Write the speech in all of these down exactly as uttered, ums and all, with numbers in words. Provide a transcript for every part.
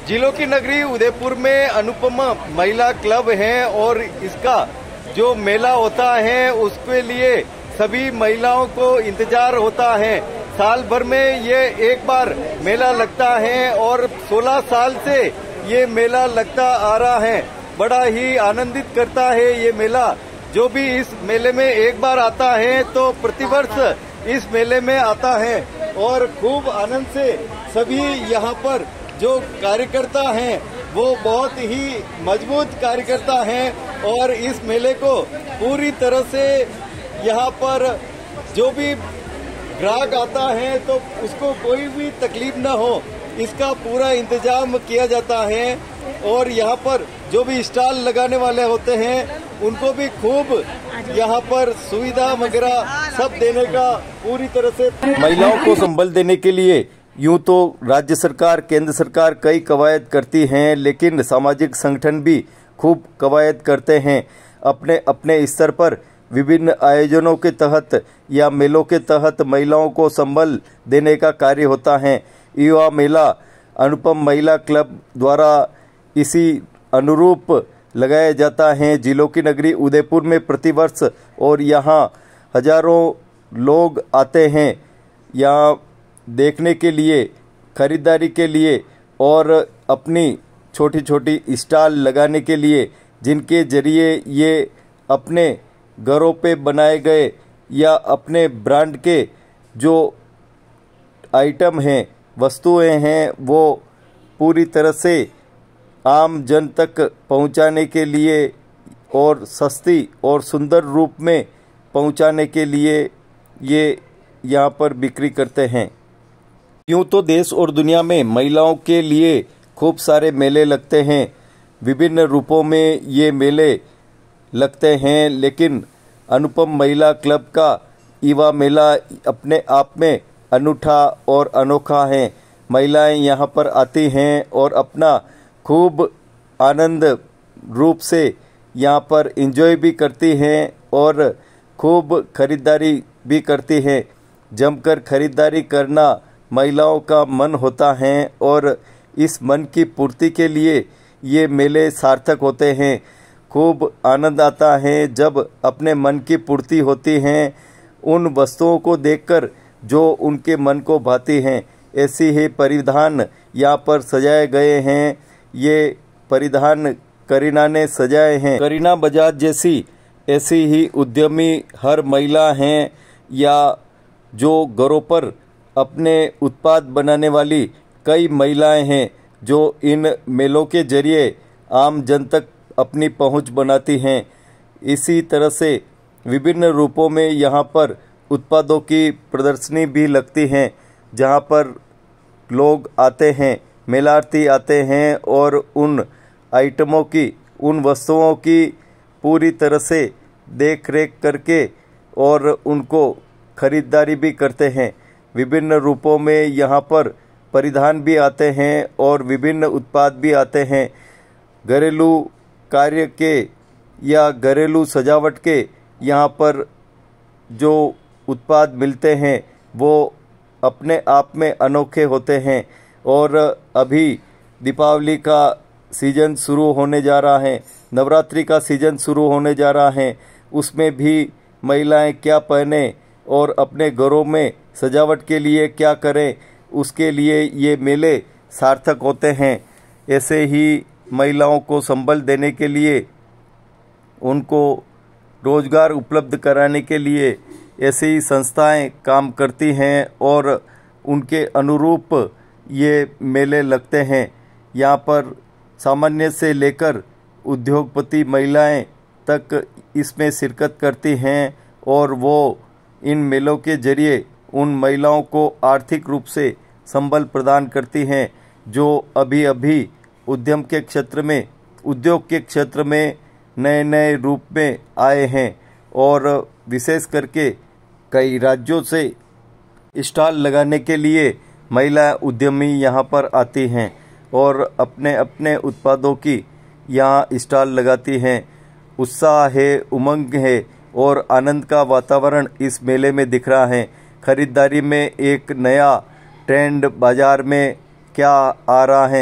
जिलों की नगरी उदयपुर में अनुपम महिला क्लब है और इसका जो मेला होता है उसके लिए सभी महिलाओं को इंतजार होता है। साल भर में ये एक बार मेला लगता है और सोलह साल से ये मेला लगता आ रहा है। बड़ा ही आनंदित करता है ये मेला। जो भी इस मेले में एक बार आता है तो प्रतिवर्ष इस मेले में आता है और खूब आनंद से सभी यहाँ पर जो कार्यकर्ता हैं वो बहुत ही मजबूत कार्यकर्ता हैं और इस मेले को पूरी तरह से यहाँ पर जो भी ग्राहक आता है तो उसको कोई भी तकलीफ न हो इसका पूरा इंतजाम किया जाता है। और यहाँ पर जो भी स्टॉल लगाने वाले होते हैं उनको भी खूब यहाँ पर सुविधा वगैरह सब देने का पूरी तरह से। महिलाओं को संबल देने के लिए यूं तो राज्य सरकार, केंद्र सरकार कई कवायद करती हैं, लेकिन सामाजिक संगठन भी खूब कवायद करते हैं। अपने अपने स्तर पर विभिन्न आयोजनों के तहत या मेलों के तहत महिलाओं को संबल देने का कार्य होता है। युवा मेला अनुपम महिला क्लब द्वारा इसी अनुरूप लगाया जाता है। जिलों की नगरी उदयपुर में प्रतिवर्ष और यहाँ हजारों लोग आते हैं यहाँ देखने के लिए, खरीदारी के लिए और अपनी छोटी छोटी स्टॉल लगाने के लिए, जिनके जरिए ये अपने घरों पे बनाए गए या अपने ब्रांड के जो आइटम हैं, वस्तुएं हैं, वो पूरी तरह से आम जन तक पहुंचाने के लिए और सस्ती और सुंदर रूप में पहुंचाने के लिए ये यहाँ पर बिक्री करते हैं। यूँ तो देश और दुनिया में महिलाओं के लिए खूब सारे मेले लगते हैं, विभिन्न रूपों में ये मेले लगते हैं, लेकिन अनुपम महिला क्लब का युवा मेला अपने आप में अनूठा और अनोखा है। महिलाएं यहाँ पर आती हैं और अपना खूब आनंद रूप से यहाँ पर एंजॉय भी करती हैं और खूब खरीदारी भी करती हैं। जमकर खरीदारी करना महिलाओं का मन होता है और इस मन की पूर्ति के लिए ये मेले सार्थक होते हैं। खूब आनंद आता है जब अपने मन की पूर्ति होती है उन वस्तुओं को देखकर जो उनके मन को भाती हैं। ऐसी ही परिधान यहाँ पर सजाए गए हैं। ये परिधान करीना ने सजाए हैं। करीना बजाज जैसी ऐसी ही उद्यमी हर महिला हैं या जो घरों पर अपने उत्पाद बनाने वाली कई महिलाएं हैं जो इन मेलों के जरिए आम जन तक अपनी पहुंच बनाती हैं। इसी तरह से विभिन्न रूपों में यहाँ पर उत्पादों की प्रदर्शनी भी लगती हैं, जहाँ पर लोग आते हैं, मेलार्थी आते हैं और उन आइटमों की, उन वस्तुओं की पूरी तरह से देख रेख करके और उनको खरीदारी भी करते हैं। विभिन्न रूपों में यहाँ पर परिधान भी आते हैं और विभिन्न उत्पाद भी आते हैं। घरेलू कार्य के या घरेलू सजावट के यहाँ पर जो उत्पाद मिलते हैं वो अपने आप में अनोखे होते हैं। और अभी दीपावली का सीजन शुरू होने जा रहा है, नवरात्रि का सीजन शुरू होने जा रहा है, उसमें भी महिलाएं क्या पहने और अपने घरों में सजावट के लिए क्या करें, उसके लिए ये मेले सार्थक होते हैं। ऐसे ही महिलाओं को संबल देने के लिए, उनको रोजगार उपलब्ध कराने के लिए ऐसी ही संस्थाएं काम करती हैं और उनके अनुरूप ये मेले लगते हैं। यहाँ पर सामान्य से लेकर उद्योगपति महिलाएं तक इसमें शिरकत करती हैं और वो इन मेलों के जरिए उन महिलाओं को आर्थिक रूप से संबल प्रदान करती हैं जो अभी अभी उद्यम के क्षेत्र में, उद्योग के क्षेत्र में नए नए रूप में आए हैं और विशेष करके कई राज्यों से स्टॉल लगाने के लिए महिला उद्यमी यहाँ पर आती हैं और अपने अपने उत्पादों की यहाँ स्टॉल लगाती हैं। उत्साह है, उमंग है और आनंद का वातावरण इस मेले में दिख रहा है। खरीदारी में एक नया ट्रेंड बाजार में क्या आ रहा है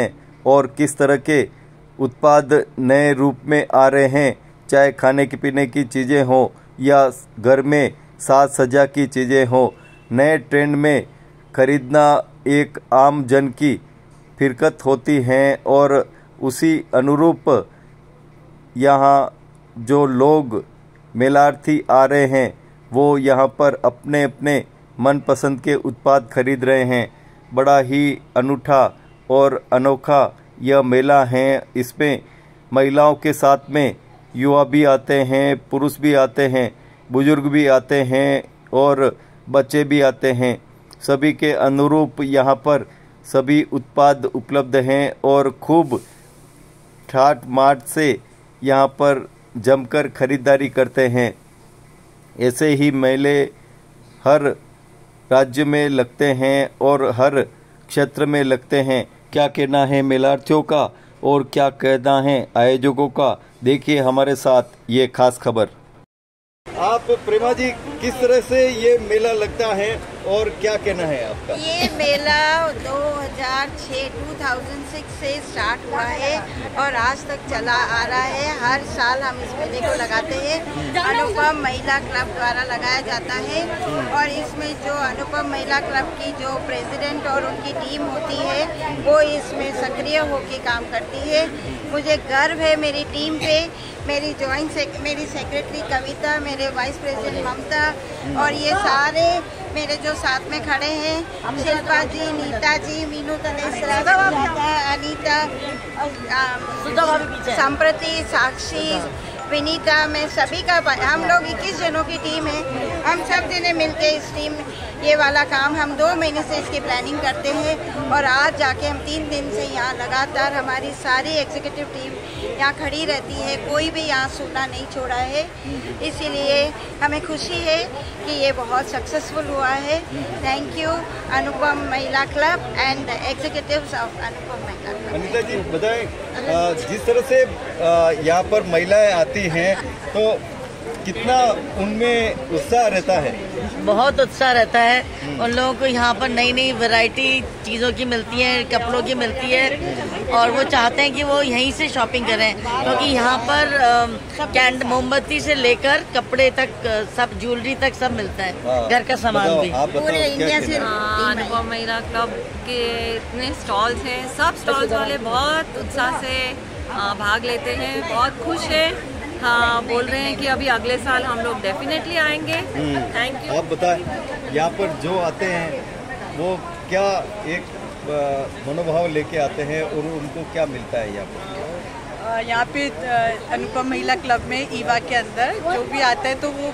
और किस तरह के उत्पाद नए रूप में आ रहे हैं, चाहे खाने की पीने की चीज़ें हो या घर में साज सज्जा की चीज़ें हो। नए ट्रेंड में खरीदना एक आम जन की फिरकत होती हैं और उसी अनुरूप यहाँ जो लोग मेलार्थी आ रहे हैं वो यहाँ पर अपने अपने मनपसंद के उत्पाद खरीद रहे हैं। बड़ा ही अनूठा और अनोखा यह मेला है। इसमें महिलाओं के साथ में युवा भी आते हैं, पुरुष भी आते हैं, बुजुर्ग भी आते हैं और बच्चे भी आते हैं। सभी के अनुरूप यहाँ पर सभी उत्पाद उपलब्ध हैं और खूब ठाट माट से यहाँ पर जमकर खरीदारी करते हैं। ऐसे ही मेले हर राज्य में लगते हैं और हर क्षेत्र में लगते हैं। क्या कहना है मेलार्थियों का और क्या कहना है आयोजकों का, देखिए हमारे साथ ये खास खबर। आप प्रेमा जी, किस तरह से ये मेला लगता है और क्या कहना है आपका? ये मेला दो हज़ार छह दो हज़ार छह से स्टार्ट हुआ है और आज तक चला आ रहा है। हर साल हम इस मेले को लगाते हैं। अनुपम महिला क्लब द्वारा लगाया जाता है और इसमें जो अनुपम महिला क्लब की जो प्रेसिडेंट और उनकी टीम होती है वो इसमें सक्रिय होकर काम करती है। मुझे गर्व है मेरी टीम पे, मेरी जॉइंट सेक, मेरी सेक्रेटरी कविता, मेरे वाइस प्रेसिडेंट ममता और ये सारे मेरे जो साथ में खड़े हैं, शिल्पा जी, नीता जी, मीनू तनेसरा, अनीता, संप्रति, साक्षी, विनीता, मैं सभी का, हम लोग इक्कीस जनों की टीम है। हम सब जने मिलके इस टीम ये वाला काम हम दो महीने से इसकी प्लानिंग करते हैं और आज जाके हम तीन दिन से यहाँ लगातार हमारी सारी एग्जीक्यूटिव टीम यहाँ खड़ी रहती है। कोई भी यहाँ सूना नहीं छोड़ा है। इसीलिए हमें खुशी है कि ये बहुत सक्सेसफुल हुआ है। Thank you Anupam Mahila club and executives of Anupam Mahila club. Anita जी बताएं, जिस तरह से यहाँ पर महिलाएं आती हैं तो कितना उनमें उत्साह रहता है? बहुत उत्साह रहता है। उन लोगों को यहाँ पर नई नई वैरायटी चीज़ों की मिलती है, कपड़ों की मिलती है और वो चाहते हैं कि वो यहीं से शॉपिंग करें, क्योंकि यहाँ पर कैंड मोमबत्ती से लेकर कपड़े तक, सब ज्वेलरी तक सब मिलता है, घर का सामान भी। पूरे इंडिया से अनुपम महिला क्लब के इतने स्टॉल्स हैं, सब स्टॉल्स वाले बहुत उत्साह से भाग लेते हैं, बहुत खुश हैं। हाँ, बोल रहे हैं कि अभी अगले साल हम लोग डेफिनेटली आएंगे। Thank you. आप बताएं, यहाँ पर जो आते हैं वो क्या एक मनोभाव लेके आते हैं और उनको क्या मिलता है यहाँ पर? यहाँ पे अनुपम महिला क्लब में ईवा के अंदर जो भी आता है तो वो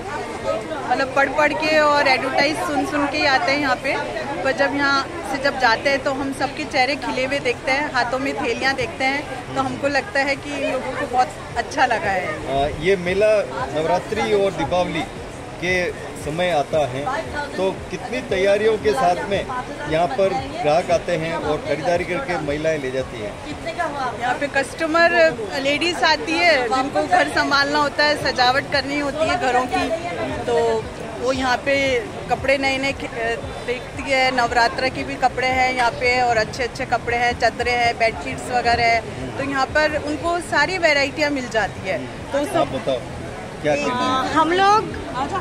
मतलब पढ़ पढ़ के और एडवर्टाइज सुन सुन के ही आते हैं यहाँ पे। पर जब यहाँ से जब जाते हैं तो हम सबके चेहरे खिले हुए देखते हैं, हाथों में थैलियाँ देखते हैं, तो हमको लगता है कि इन लोगों को बहुत अच्छा लगा है। आ, ये मेला नवरात्रि और दीपावली के समय आता है तो कितनी तैयारियों के साथ में यहाँ पर ग्राहक आते हैं और खरीदारी करके महिलाएं ले जाती हैं? यहाँ पे कस्टमर लेडीज आती है जिनको घर संभालना होता है, सजावट करनी होती है घरों की, तो वो यहाँ पे कपड़े नए नए देखती है। नवरात्र की भी कपड़े हैं यहाँ पे और अच्छे अच्छे कपड़े हैं, चादरें हैं, बेडशीट्स वगैरह है, तो यहाँ पर उनको सारी वैरायटियाँ मिल जाती है। तो सब बताओ क्या हम लोग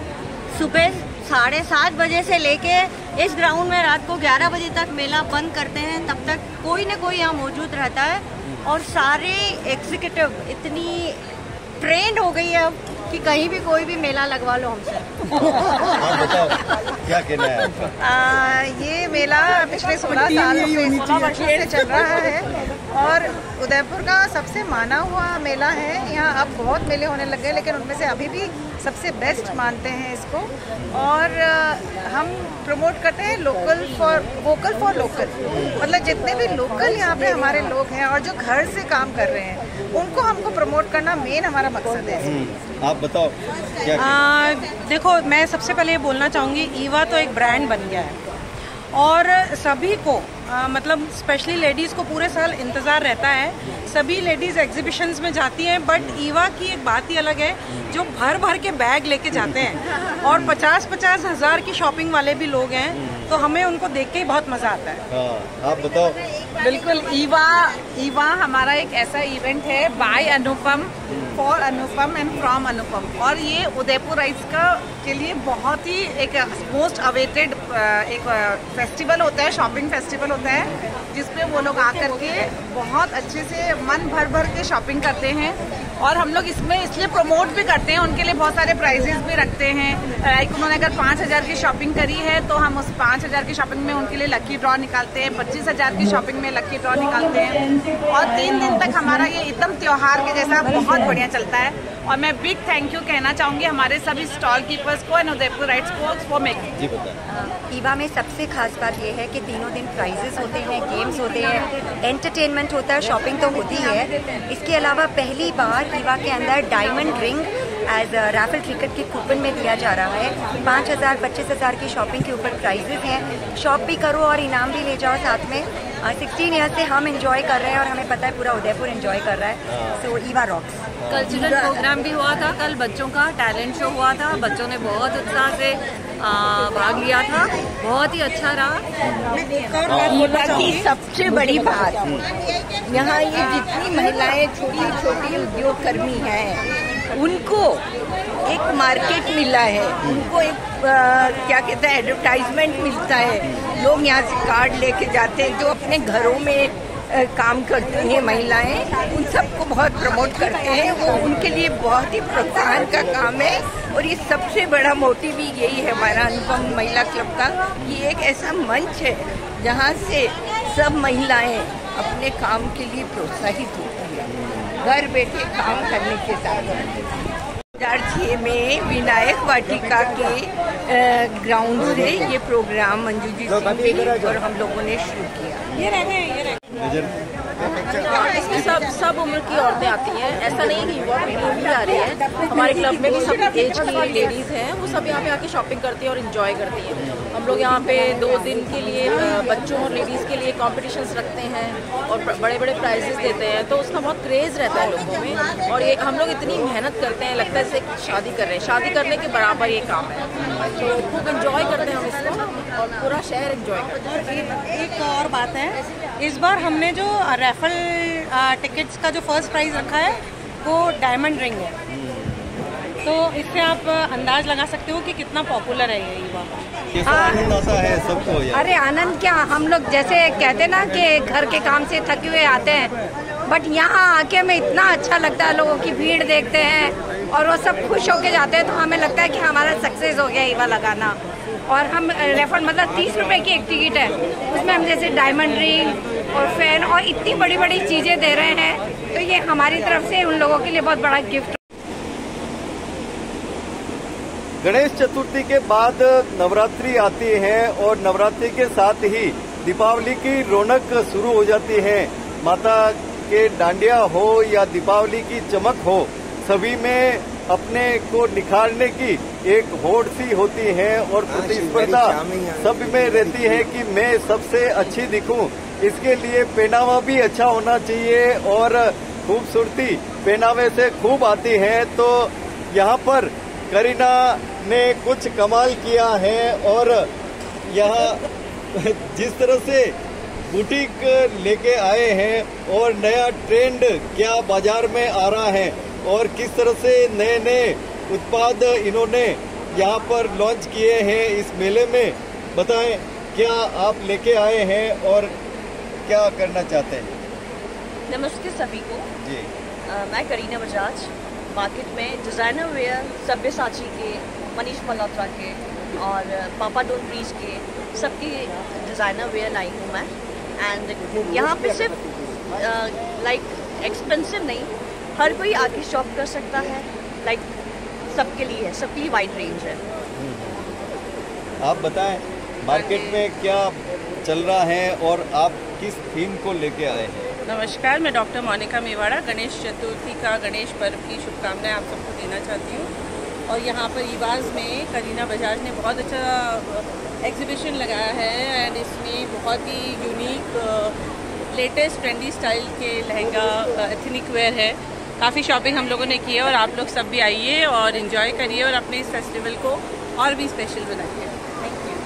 सुबह साढ़े सात बजे से लेके इस ग्राउंड में रात को ग्यारह बजे तक मेला बंद करते हैं, तब तक कोई न कोई यहाँ मौजूद रहता है और सारे एग्जीक्यूटिव इतनी ट्रेंड हो गई है अब कि कहीं भी कोई भी मेला लगवा लो हमसे। बताओ क्या कहना है आपका? आ, ये मेला पिछले सोलह साल से सोलह वर्षों से चल रहा है और उदयपुर का सबसे माना हुआ मेला है। यहाँ अब बहुत मेले होने लग गए लेकिन उनमें से अभी भी सबसे बेस्ट मानते हैं इसको और हम प्रमोट करते हैं local for vocal for local. मतलब जितने भी लोकल यहाँ पे हमारे लोग हैं और जो घर से काम कर रहे हैं उनको हमको प्रमोट करना मेन हमारा मकसद है। आप बताओ क्या? आ, देखो, मैं सबसे पहले ये बोलना चाहूँगी, ईवा तो एक ब्रांड बन गया है और सभी को आ, मतलब स्पेशली लेडीज़ को पूरे साल इंतज़ार रहता है। सभी लेडीज़ एग्जीबिशंस में जाती हैं, बट ईवा की एक बात ही अलग है, जो भर भर के बैग लेके जाते हैं और पचास पचास हज़ार की शॉपिंग वाले भी लोग हैं, तो हमें उनको देख के ही बहुत मज़ा आता है। हाँ, आप बताओ। बिल्कुल, ईवा ईवा हमारा एक ऐसा इवेंट है, by Anupam for Anupam and from Anupam, और ये उदयपुर राइट्स का के लिए बहुत ही एक मोस्ट अवेटेड एक फेस्टिवल होता है, शॉपिंग फेस्टिवल होता है, जिसपे वो लोग आकर के बहुत अच्छे से मन भर भर के शॉपिंग करते हैं। और हम लोग इसमें इसलिए प्रमोट भी करते हैं, उनके लिए बहुत सारे प्राइजेस भी रखते हैं। लाइक उन्होंने अगर पाँच हज़ार की शॉपिंग करी है तो हम उस पाँच हज़ार की शॉपिंग में उनके लिए लकी ड्रॉ निकालते हैं, पच्चीस हज़ार की शॉपिंग में लकी ड्रॉ निकालते हैं, और तीन दिन तक हमारा ये एकदम त्योहार के जैसा बहुत बढ़िया चलता है। और मैं बिग थैंक यू कहना चाहूँगी हमारे सभी स्टॉल कीपर्स को एंड उदयपुर राइट्स को फॉर मेकिंग। ईवा में सबसे खास बात यह है कि तीनों दिन प्राइजेस होते हैं, गेम्स होते हैं, एंटरटेनमेंट होता है, शॉपिंग तो होती है। इसके अलावा पहली बार ईवा के अंदर diamond ring as raffle ticket के कूपन में दिया जा रहा है। पाँच हज़ार पच्चीस हज़ार की शॉपिंग के ऊपर प्राइजेस हैं, शॉप भी करो और इनाम भी ले जाओ साथ में। सिक्सटीन ईयर से हम एंजॉय कर रहे हैं और हमें पता है पूरा उदयपुर एंजॉय कर रहा है। So Eva rocks. Cultural programme भी हुआ था कल, बच्चों का टैलेंट शो हुआ था, बच्चों ने बहुत उत्साह से भाग लिया था, बहुत ही अच्छा रहा। ईवा की सबसे बड़ी बात, यहाँ ये जितनी महिलाएं छोटी छोटी उद्योग कर्मी हैं, उनको एक मार्केट मिला है, उनको एक आ, क्या कहते हैं एडवर्टाइजमेंट मिलता है। लोग यहाँ से कार्ड लेके जाते हैं, जो अपने घरों में आ, काम करती हैं महिलाएं, उन सबको बहुत प्रमोट करते हैं। वो उनके लिए बहुत ही प्रोत्साहन का काम है, और ये सबसे बड़ा मोटिव ही यही है हमारा अनुपम महिला क्लब का। ये एक ऐसा मंच है जहाँ से सब महिलाएं अपने काम के लिए प्रोत्साहित होती हैं, घर बैठे काम करने के साथ। दो हज़ार छह में विनायक वाटिका के ग्राउंड से ये प्रोग्राम मंजू जी सिंह और हम लोगों ने शुरू किया। ये रहे ये रहे इसमें सब सब उम्र की औरतें आती हैं, ऐसा नहीं कि युवा पीढ़ी भी आ रही है। हमारे क्लब में भी सब एज की लेडीज़ हैं, वो सब यहाँ पे आके शॉपिंग करती हैं और इन्जॉय करती हैं। हम लोग यहाँ पे दो दिन के लिए बच्चों और लेडीज़ के लिए कॉम्पिटिशन्स रखते हैं और बड़े बड़े प्राइजेस देते हैं, तो उसका बहुत क्रेज़ रहता है लोगों में। और ये हम लोग इतनी मेहनत करते हैं, लगता है जैसे शादी कर रहे हैं, शादी करने के बराबर ये काम है, तो खूब इन्जॉय करते हैं हम इसको और पूरा शहर इन्जॉय करता है। एक और बात है, इस बार हमने जो राफेल टिकट्स का जो फर्स्ट प्राइज रखा है वो डायमंड रिंग है, तो इससे आप अंदाज लगा सकते हो कि कितना पॉपुलर है ये ईवा। है सबको। अरे आनंद क्या, हम लोग जैसे कहते ना कि घर के काम से थके हुए आते हैं, बट यहाँ आके हमें इतना अच्छा लगता है, लोगों की भीड़ देखते हैं और वो सब खुश होके जाते हैं, तो हमें लगता है कि हमारा सक्सेस हो गया ईवा लगाना। और हम रेफर मतलब तीस रुपए की एक टिकट है, उसमें हम जैसे डायमंड रिंग और फैन और इतनी बड़ी बड़ी चीजें दे रहे हैं, तो ये हमारी तरफ से उन लोगों के लिए बहुत बड़ा गिफ्ट। गणेश चतुर्थी के बाद नवरात्रि आती है और नवरात्रि के साथ ही दीपावली की रौनक शुरू हो जाती है। माता के डांडिया हो या दीपावली की चमक हो, सभी में अपने को निखारने की एक होड़ सी होती है और प्रतिस्पर्धा सब में रहती है कि मैं सबसे अच्छी दिखूं। इसके लिए पहनावा भी अच्छा होना चाहिए और खूबसूरती पहनावे से खूब आती है। तो यहाँ पर करीना ने कुछ कमाल किया है और यहाँ जिस तरह से बुटीक लेके आए हैं और नया ट्रेंड क्या बाजार में आ रहा है और किस तरह से नए नए उत्पाद इन्होंने यहाँ पर लॉन्च किए हैं इस मेले में, बताएं क्या आप लेके आए हैं और क्या करना चाहते हैं। नमस्ते सभी को जी। आ, मैं करीना बजाज मार्केट में डिज़ाइनर वेयर सब्यसाची के, मनीष मल्होत्रा के और पापा डोंट प्लीज के सबकी डिज़ाइनर वेयर लाई हूँ मैं। एंड यहाँ पे सिर्फ लाइक एक्सपेंसिव नहीं, हर कोई आके शॉप कर सकता है, लाइक सबके लिए है, सबकी वाइड रेंज है। आप बताएं मार्केट में क्या चल रहा है और आप किस थीम को लेके आए हैं। नमस्कार, मैं डॉक्टर मोनिका मेवाड़ा गणेश चतुर्थी का गणेश पर्व की शुभकामनाएं आप सबको देना चाहती हूँ। और यहाँ पर ईवाज में करीना बजाज ने बहुत अच्छा एग्जीबिशन लगाया है एंड इसमें बहुत ही यूनिक लेटेस्ट ट्रेंडी स्टाइल के लहंगा एथनिक वेयर है। काफ़ी शॉपिंग हम लोगों ने की है और आप लोग सब भी आइए और इन्जॉय करिए और अपने इस फेस्टिवल को और भी स्पेशल बनाइए। Thank you.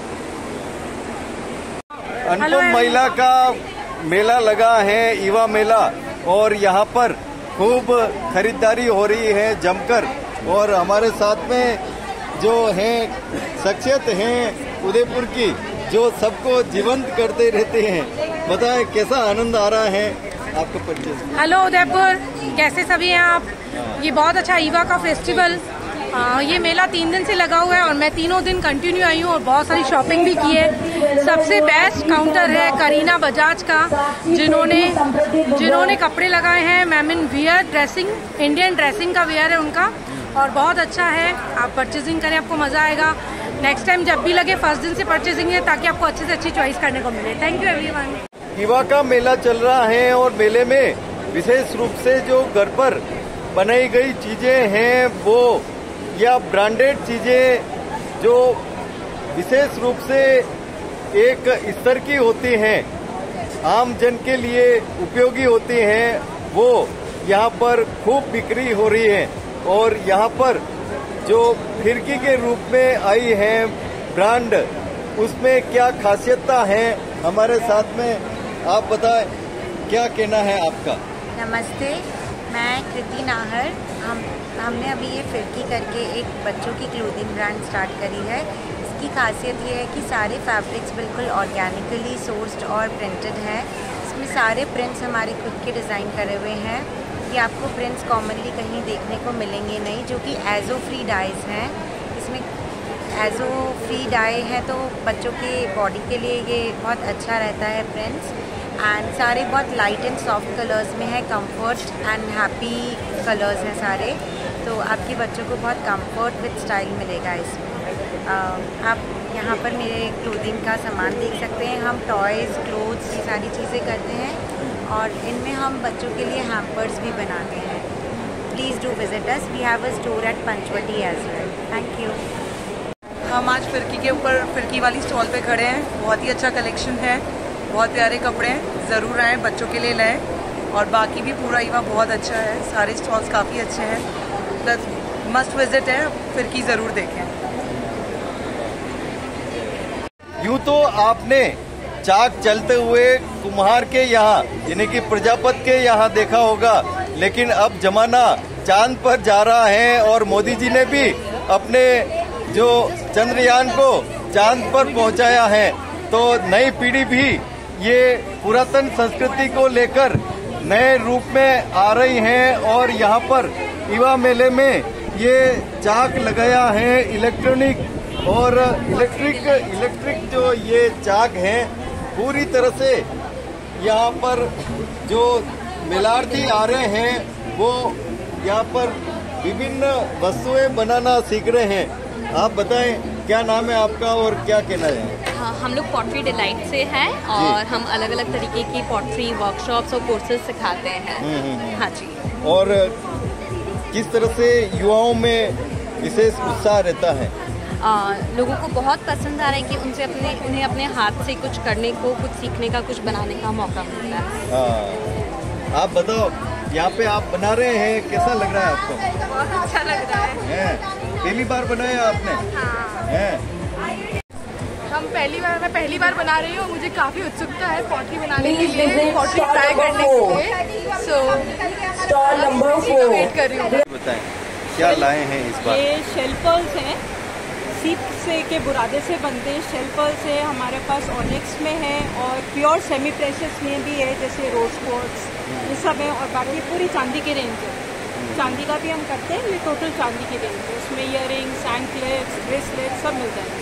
अनुपम महिला का मेला लगा है, ईवा मेला, और यहाँ पर खूब खरीदारी हो रही है जमकर। और हमारे साथ में जो हैं शख्सियत हैं उदयपुर की, जो सबको जीवंत करते रहते हैं। बताएं कैसा आनंद आ रहा है आपको परचेज? हेलो उदयपुर, कैसे सभी हैं आप? ये बहुत अच्छा ईवा का फेस्टिवल, आ, ये मेला तीन दिन से लगा हुआ है और मैं तीनों दिन कंटिन्यू आई हूँ और बहुत सारी शॉपिंग भी की है। सबसे बेस्ट काउंटर है करीना बजाज का, जिन्होंने जिन्होंने कपड़े लगाए हैं मैमिन वियर ड्रेसिंग, इंडियन ड्रेसिंग का वियर है उनका, और बहुत अच्छा है। आप परचेजिंग करें, आपको मजा आएगा। नेक्स्ट टाइम जब भी लगे फर्स्ट दिन से परचेजिंग है, ताकि आपको अच्छे से अच्छी चॉइस करने को मिले। Thank you everyone. ईवा का मेला चल रहा है और मेले में विशेष रूप से जो घर पर बनाई गई चीजें हैं वो या ब्रांडेड चीजें जो विशेष रूप से एक स्तर की होती हैं, आम जन के लिए उपयोगी होती हैं, वो यहाँ पर खूब बिक्री हो रही है। और यहाँ पर जो फिरकी के रूप में आई है ब्रांड, उसमें क्या खासियतता है हमारे साथ में आप बताएं, क्या कहना है आपका? नमस्ते, मैं कृति नाहर। हम हमने अभी ये फिरकी करके एक बच्चों की क्लोथिंग ब्रांड स्टार्ट करी है। इसकी खासियत ये है कि सारे फैब्रिक्स बिल्कुल ऑर्गेनिकली सोर्स्ड और प्रिंटेड हैं। इसमें सारे प्रिंट्स हमारे खुद के डिज़ाइन करे हुए हैं। ये आपको प्रिंट्स कॉमनली कहीं देखने को मिलेंगे नहीं, जो कि एजो फ्री डाइज हैं। इसमें एजो फ्री डाई है तो बच्चों के बॉडी के लिए ये बहुत अच्छा रहता है प्रिंट्स। एंड सारे बहुत लाइट एंड सॉफ्ट कलर्स में है, कंफर्ट एंड हैप्पी कलर्स हैं सारे, तो आपके बच्चों को बहुत कंफर्ट विद स्टाइल मिलेगा इसमें। uh, आप यहाँ पर मेरे क्लोथिंग का सामान देख सकते हैं। हम टॉयज़, क्लोथ्स, ये सारी चीज़ें करते हैं और इनमें हम बच्चों के लिए हैम्पर्स भी बनाते हैं। Please do visit us, we have a store at Panchvati as well. Thank you. हम आज फिरकी के ऊपर फिरकी वाली स्टॉल पे खड़े हैं। बहुत ही अच्छा कलेक्शन है, बहुत प्यारे कपड़े हैं, ज़रूर आएँ, बच्चों के लिए लाएँ। और बाकी भी पूरा ईवा बहुत अच्छा है, सारे स्टॉल्स काफ़ी अच्छे हैं, प्लस मस्ट विजिट है, फिरकी ज़रूर देखें। यूँ तो आपने चाक चलते हुए कुम्हार के यहाँ यानी कि प्रजापति के यहाँ देखा होगा, लेकिन अब जमाना चांद पर जा रहा है और मोदी जी ने भी अपने जो चंद्रयान को चांद पर पहुंचाया है। तो नई पीढ़ी भी ये पुरातन संस्कृति को लेकर नए रूप में आ रही है और यहाँ पर ईवा मेले में ये चाक लगाया है इलेक्ट्रॉनिक और इलेक्ट्रिक इलेक्ट्रिक जो ये चाक हैं पूरी तरह से यहाँ पर जो मेलार्थी आ रहे हैं वो यहाँ पर विभिन्न वस्तुएं बनाना सीख रहे हैं। आप बताएं क्या नाम है आपका और क्या कहना है? हाँ, हम लोग पॉटरी डिलाइट से हैं और हम अलग अलग तरीके की पॉटरी वर्कशॉप्स और कोर्सेज सिखाते हैं। हाँ जी। और किस तरह से युवाओं में विशेष उत्साह रहता है? आ, लोगों को बहुत पसंद आ रहा है कि उनसे अपने उन्हें अपने हाथ से कुछ करने को, कुछ सीखने का, कुछ बनाने का मौका मिलता है। हाँ, आप बताओ, यहाँ पे आप बना रहे हैं, कैसा लग रहा है आपको? बहुत अच्छा लग रहा है, है? पहली बार बनाया आपने? हाँ। है? हम पहली बार मैं पहली बार बना रही हूँ, मुझे काफ़ी उत्सुकता है पॉटरी बनाने के लिए, पॉटरी ट्राई करने के लिए। So stall number four wait कर रही हूँ। बताएं क्या लाए हैं इस बार? ये शेल पर्ल्स हैं, सीप से के बुरादे से बनते हैं। शेल पर्ल्स है हमारे पास ऑनिक्स में है और प्योर सेमी प्रेशियस में भी है, जैसे रोज क्वार्ट्ज, ये सब है। और बाकी पूरी चांदी की रेंज है, चांदी का भी हम करते हैं, ये टोटल चांदी की रेंज है। उसमें ईयरिंग्स, एंकलेट्स, ब्रेसलेट सब मिल जाएंगे।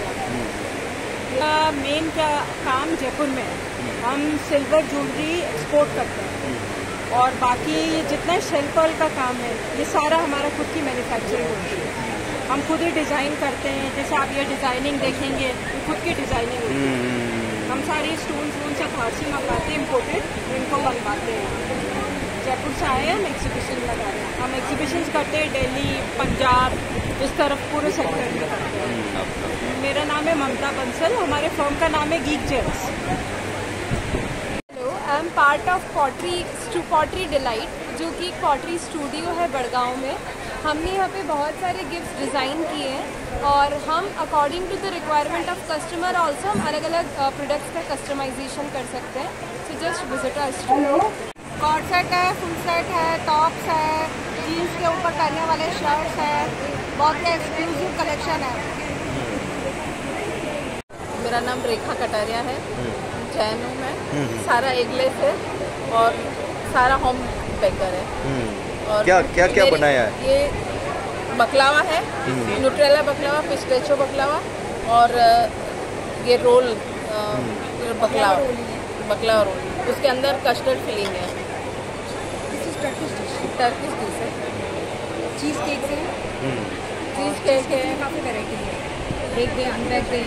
मेन क्या काम जयपुर में है, हम सिल्वर ज्वेलरी एक्सपोर्ट करते हैं और बाकी ये जितना शेल पर्ल का काम है ये सारा हमारा खुद की मैन्युफैक्चरिंग होती है। हम खुद ही डिज़ाइन करते हैं, जैसे आप ये डिज़ाइनिंग देखेंगे ये खुद की डिज़ाइनिंग होती है। हम सारी स्टोन वोन से फारसी मंगवाते हैं, इम्पोर्टेड, इनको बनवाते हैं। जयपुर से आए हैं, हम एग्जीबिशन लगा रहे हैं। हम एग्जीबिशंस करते हैं दिल्ली, पंजाब, इस तरफ पूरे सेक्टर में करते हैं। मेरा नाम है ममता बंसल, हमारे फर्म का नाम है geek gems. Hello, I am part of pottery pottery delight, जो कि पॉटरी स्टूडियो है बड़गांव में। हमने यहाँ पे बहुत सारे गिफ्ट्स डिज़ाइन किए हैं और हम according to the requirement of customer also हम अलग अलग प्रोडक्ट्स का कस्टमाइजेशन कर सकते हैं। So just visit our studio. Coord set है, फुल सेट है, टॉप्स है, जीन्स के ऊपर पहनने वाले शर्ट्स है, बहुत ही एक्सक्लूसिव कलेक्शन है। मेरा नाम रेखा कटारिया है, जैन हूँ मैं, सारा एगलेस है और सारा होम बेकर है। और क्या क्या क्या बनाया है? ये बकलावा है, न्यूट्रेला बकलावा, पिस्टेचो बकलावा और ये रोल बकलावा बकलावा रोल, उसके अंदर कस्टर्ड फिलिंग है। टर्किश डिश है, चीज़ केक है, चीज़ केक है, काफ़ी वैरायटी है। एक दे अंदर दे।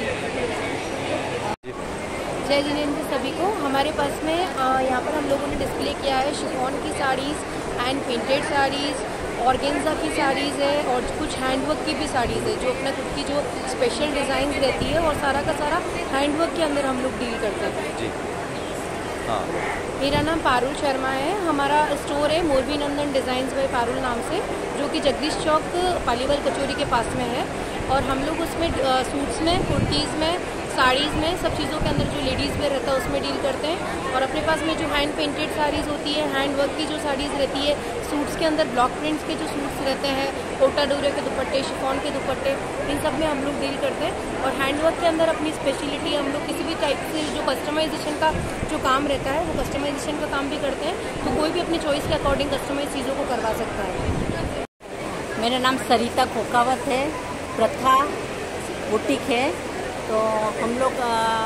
जय जिनेंद्र सभी को। हमारे पास में यहाँ पर हम लोगों ने डिस्प्ले किया है शिफॉन की saris, hand painted saris, organza की साड़ीज़ है और कुछ हैंडवर्क की भी साड़ीज़ है, जो अपना खुद की जो स्पेशल डिज़ाइन रहती है और सारा का सारा हैंडवर्क के अंदर हम लोग डील करते हैं। जी हाँ। मेरा नाम पारुल शर्मा है। हमारा स्टोर है मोरबी नंदन डिज़ाइंस बाय पारुल नाम से, जो कि जगदीश चौक पालीवाल कचौरी के पास में है। और हम लोग उसमें सूट्स में, कुर्तीज़ में, साड़ीज़ में, सब चीज़ों के अंदर जो लेडीज़ वेयर रहता है उसमें डील करते हैं। और अपने पास में जो हैंड पेंटेड साड़ीज़ होती है, हैंड वर्क की जो साड़ीज़ रहती है, सूट्स के अंदर ब्लॉक प्रिंट्स के जो सूट्स रहते हैं, कोटा डोरे के दुपट्टे, शिफॉन के दुपट्टे, इन सब में हम लोग डील करते हैं। और हैंड वर्क के अंदर अपनी स्पेशलिटी, हम लोग किसी भी टाइप से जो कस्टमाइजेशन का जो काम रहता है वो कस्टमाइजेशन का काम भी करते हैं, तो कोई भी अपनी चॉइस के अकॉर्डिंग कस्टमाइज चीज़ों को करवा सकता है। मेरा नाम सरिता खोकावत है, प्रथा बुटीक है। तो हम लोग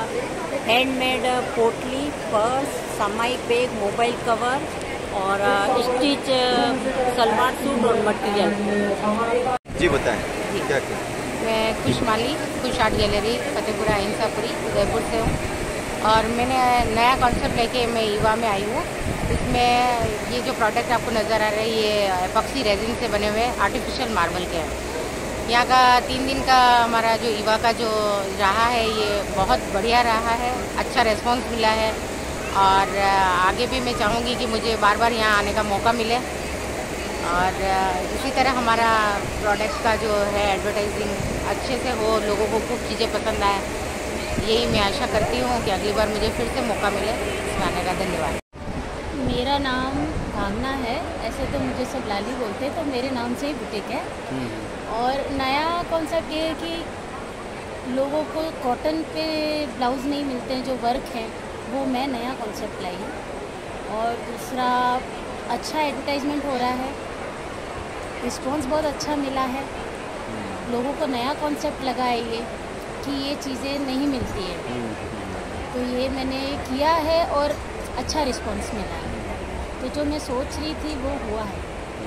हैंडमेड पोटली, पर्स, समाई बैग, मोबाइल कवर और स्टिच सलवार सूट और मटेरियल। जी बताएं क्या क्या? मैं खुश माली, खुश आर्ट गैलरी, फतेहपुरा इंसापुरी, उदयपुर से हूँ। और मैंने नया कॉन्सेप्ट लेके मैं ईवा में आई हूँ। इसमें ये जो प्रोडक्ट आपको नज़र आ रहे हैं, ये एपॉक्सी रेजिन से बने हुए आर्टिफिशियल मार्बल के हैं। यहाँ का तीन दिन का हमारा जो ईवा का जो रहा है, ये बहुत बढ़िया रहा है, अच्छा रिस्पांस मिला है। और आगे भी मैं चाहूँगी कि मुझे बार बार यहाँ आने का मौका मिले और इसी तरह हमारा प्रोडक्ट का जो है एडवर्टाइजिंग अच्छे से हो, लोगों को खूब चीज़ें पसंद आए। यही मैं आशा करती हूँ कि अगली बार मुझे फिर से मौका मिले इसमें आने का। धन्यवाद। मेरा नाम भावना है, ऐसे तो मुझे सब लाली बोलते हैं, तो मेरे नाम से ही बुटीक है। और नया कॉन्सेप्ट ये है कि लोगों को कॉटन पे ब्लाउज़ नहीं मिलते हैं, जो वर्क है वो मैं नया कॉन्सेप्ट लाई हूँ। और दूसरा, अच्छा एडवर्टाइजमेंट हो रहा है, रिस्पॉन्स बहुत अच्छा मिला है। लोगों को नया कॉन्सेप्ट लगा है ये कि ये चीज़ें नहीं मिलती है, तो ये मैंने किया है और अच्छा रिस्पॉन्स मिला है। तो जो मैं सोच रही थी वो हुआ है।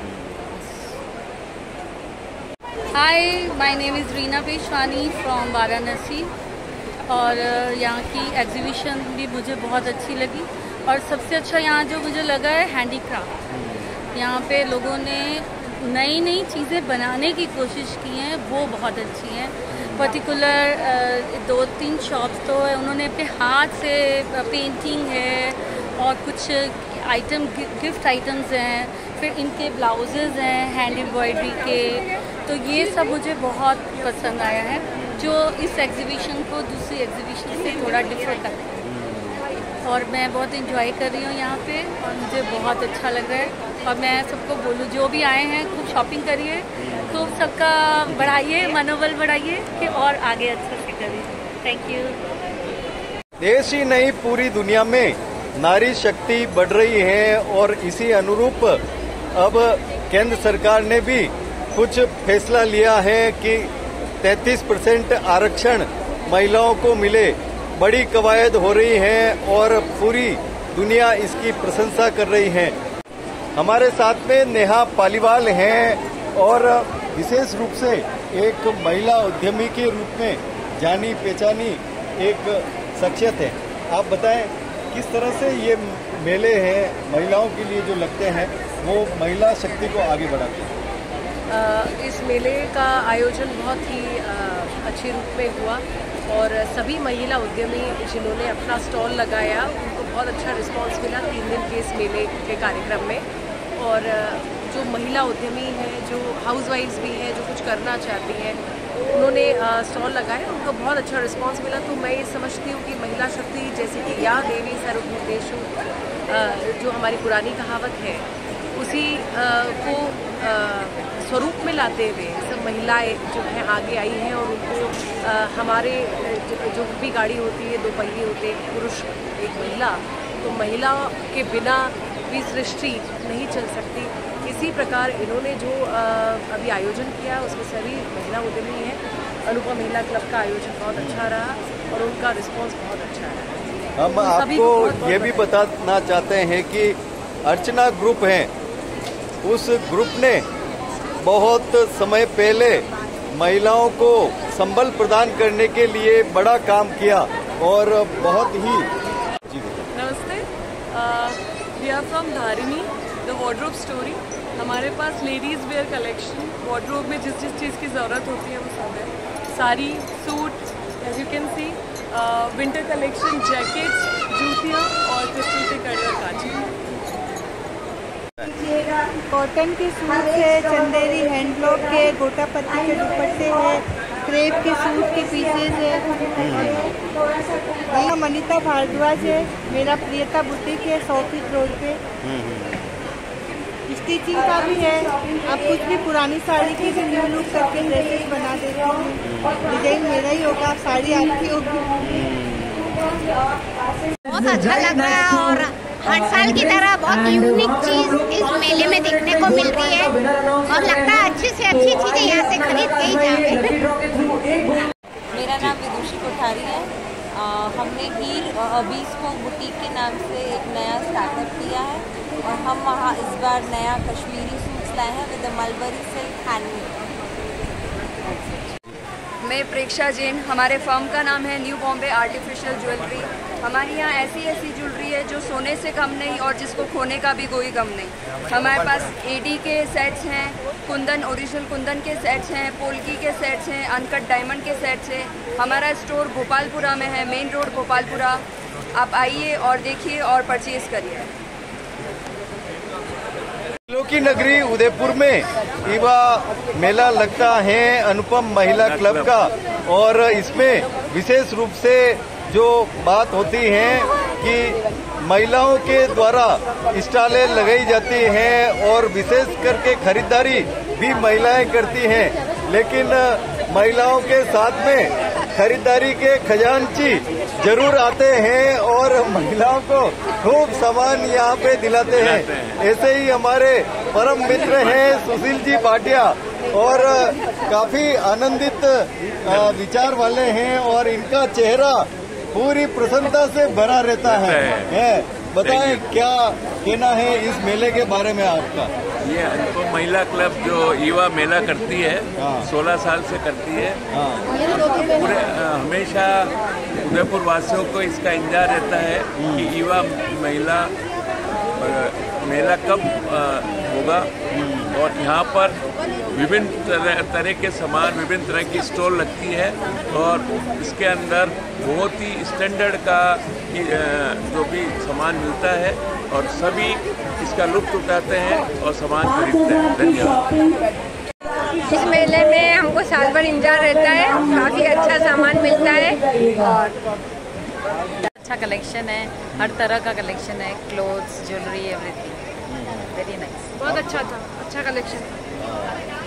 Hi, my name is Reena Peshwani from Varanasi. और यहाँ की एग्जीबिशन भी मुझे बहुत अच्छी लगी। और सबसे अच्छा यहाँ जो मुझे लगा है हैंडीक्राफ्ट। यहाँ पे लोगों ने नई नई चीज़ें बनाने की कोशिश की हैं, वो बहुत अच्छी हैं। पर्टिकुलर दो तीन शॉप्स तो है, उन्होंने अपने हाथ से पेंटिंग है और कुछ आइटम गिफ्ट आइटम्स हैं, फिर इनके ब्लाउजेज़ हैं हैंड एम्ब्रॉयडरी के। तो ये सब मुझे बहुत पसंद आया है, जो इस एग्जीबिशन को दूसरी एग्जीबिशन से थोड़ा डिफरेंट लगता है। और मैं बहुत इंजॉय कर रही हूँ यहाँ पे और मुझे बहुत अच्छा लग रहा है। और मैं सबको बोलूँ, जो भी आए हैं खूब शॉपिंग करिए, खूब सबका बढ़ाइए, मनोबल बढ़ाइए कि और आगे अच्छा से करिए। Thank you. देश ही नहीं, पूरी दुनिया में नारी शक्ति बढ़ रही है और इसी अनुरूप अब केंद्र सरकार ने भी कुछ फैसला लिया है कि तैंतीस परसेंट आरक्षण महिलाओं को मिले। बड़ी कवायद हो रही है और पूरी दुनिया इसकी प्रशंसा कर रही है। हमारे साथ में नेहा पालीवाल हैं और विशेष रूप से एक महिला उद्यमी के रूप में जानी पहचानी एक शख्सियत है। आप बताएं किस तरह से ये मेले हैं महिलाओं के लिए जो लगते हैं वो महिला शक्ति को आगे बढ़ाते हैं? इस मेले का आयोजन बहुत ही अच्छे रूप में हुआ और सभी महिला उद्यमी जिन्होंने अपना स्टॉल लगाया उनको बहुत अच्छा रिस्पांस मिला तीन दिन के इस मेले के कार्यक्रम में। और जो महिला उद्यमी हैं, जो हाउसवाइफ्स भी हैं, जो कुछ करना चाहती हैं, उन्होंने स्टॉल लगाया, उनको बहुत अच्छा रिस्पांस मिला। तो मैं ये समझती हूँ कि महिला शक्ति जैसे कि या देवी सर्वभूतेषु जो हमारी पुरानी कहावत है उसी को स्वरूप में लाते हुए सब महिलाएं जो हैं आगे आई हैं और उनको हमारे जो भी गाड़ी होती है, दो पहिए होते हैं, पुरुष एक महिला, तो महिला के बिना भी सृष्टि नहीं चल सकती। इसी प्रकार इन्होंने जो अभी आयोजन किया उसमें सभी महिला उद्यमी हैं। अनुपम महिला क्लब का आयोजन बहुत अच्छा रहा और उनका रिस्पांस बहुत अच्छा रहा। हम आपको ये भी बताना चाहते हैं कि अर्चना ग्रुप है, उस ग्रुप ने बहुत समय पहले महिलाओं को संबल प्रदान करने के लिए बड़ा काम किया और बहुत ही। नमस्ते, we are from Dharini the wardrobe story. हमारे पास लेडीज़ वेयर कलेक्शन, वार्डरोब में जिस जिस चीज़ की ज़रूरत होती है वो सब है। Sari, suit, as you can see, winter collection, jackets, जूतियाँ और क्रिस्टल के कड़े और कांचे। कॉटन के सूट है, चंदेरी हैंडलॉक के, गोटा पत्ती के दुपट्टे है, क्रेप के सूट के पीसेज है। मेरा मनीता भारद्वाज है, मेरा प्रियता बुटीक है सौ फीट रोड पे। स्टिचिंग का भी है, आप कुछ भी पुरानी साड़ी की भी न्यू लुक करके ड्रेसेस बना देते हैं। डिजाइन मेरा ही होगा, साड़ी आपकी होगी। बहुत अच्छा लग रहा है और हर साल की तरह बहुत यूनिक चीज इस मेले में देखने को मिल रही है और लगता है अच्छी से अच्छी चीजें यहाँ से खरीद के ही जाएंगे। मेरा नाम विदुषी कोठारी है। आ, हमने हीर अबीस को बुटीक के नाम से एक नया स्टार्टअप किया है और हम वहाँ इस बार नया कश्मीरी सूट्स लाए हैं विद मलबरी सिल्क हैंडमेड। मैं प्रेक्षा जैन, हमारे फर्म का नाम है न्यू बॉम्बे आर्टिफिशियल ज्वेलरी। हमारे यहाँ ऐसी ऐसी ज्वेलरी है जो सोने से कम नहीं और जिसको खोने का भी कोई गम नहीं। हमारे पास एडी के सेट्स हैं, कुंदन ओरिजिनल कुंदन के सेट्स हैं, पोल्की के सेट्स हैं, अनकट डायमंड के सेट्स हैं। हमारा स्टोर भोपालपुरा में है, मेन रोड भोपालपुरा। आप आइए और देखिए और परचेज करिए। फूलों की नगरी उदयपुर में ईवा मेला लगता है अनुपम महिला क्लब का और इसमें विशेष रूप से जो बात होती है कि महिलाओं के द्वारा स्टॉलें लगाई जाती हैं और विशेष करके खरीदारी भी महिलाएं करती हैं, लेकिन महिलाओं के साथ में खरीदारी के खजांची जरूर आते हैं और महिलाओं को खूब सामान यहाँ पे दिलाते हैं। ऐसे ही हमारे परम मित्र हैं सुशील जी भाटिया और काफी आनंदित विचार वाले हैं और इनका चेहरा पूरी प्रसन्नता से भरा रहता है, है। बताएं क्या कहना है इस मेले के बारे में आपका? ये अनुपम महिला क्लब जो ईवा मेला करती है, सोलह साल से करती है। पूरे हमेशा उदयपुर वासियों को इसका इंतजार रहता है कि ईवा महिला मेला कब होगा और यहाँ पर विभिन्न तरह, तरह के सामान, विभिन्न तरह की स्टॉल लगती है और इसके अंदर बहुत ही स्टैंडर्ड का जो भी सामान मिलता है और सभी इसका लुत्फ उठाते हैं और सामान खरीदते हैं। धन्यवाद। इस मेले में हमको साल भर इंतजार रहता है, काफ़ी अच्छा सामान मिलता है और अच्छा कलेक्शन है, हर तरह का कलेक्शन है, clothes, jewellery, everything very nice. बहुत अच्छा था, अच्छा कलेक्शन।